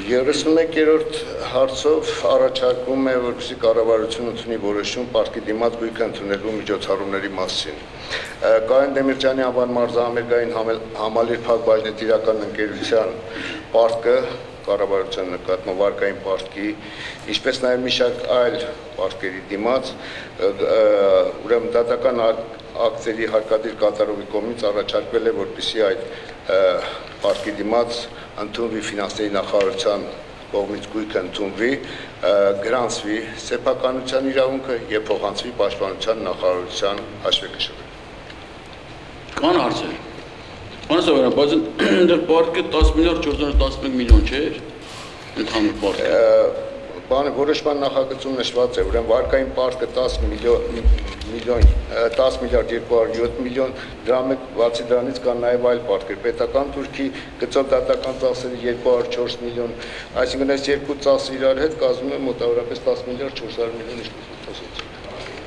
31-րդ հարցով առաջարկում է, որպեսզի կառավարությունը ընդունի որոշում պարտքի դիմաց գույքը ընդունելու միջոցառումների մասին։ Կարեն Դեմիրճյանի անվան մարզահամերգային համալիր փակ բաժնետիրական ընկերության պարտքը կառավարության նկատմամբ վարկային պարտքի, ինչպես նաև մի շարք այլ պարտքերի դիմաց, ուրեմն դատական ակտերի հարկադիր կատարողի կողմից առաջարկվել է, որպեսզի այդ պարտքի դիմաց ընդունվի ֆինանսների նախարարության կողմից գույքը ընդունվի, գրանցվի սեփականության իրավունքը եւ փոխանցվի պաշտպանության նախարարության հաշվեկշռին։ Կան հարցեր։ Անսովորաբար, բայց դեռ պարտքը 10 միլիարդ 415 միլիոն չէ՞, ընդհանուր պարտքը։ Բանը որոշման նախագծում նշված է, ուրեմն վարկային պարտքը 10 միլիարդ 207 միլիոն դրամ է, բացի դրանից կան նաև այլ պարտքեր, պետական թուրքի գծով դատական ծախսերը 204 միլիոն, այսինքն այս երկու ծախսը իրար հետ կազմում է մոտավորապես 10 միլիարդ 400 միլիոն, ինչպես ասացի։